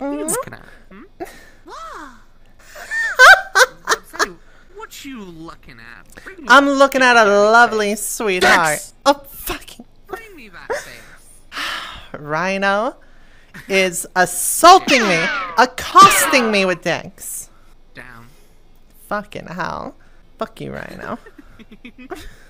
looking at? What you looking at? I'm looking at a lovely sweetheart. Oh, fucking. Bring me that face. Rhino is assaulting me, accosting me with dicks. Down. Fucking hell. Fuck you, Rhino.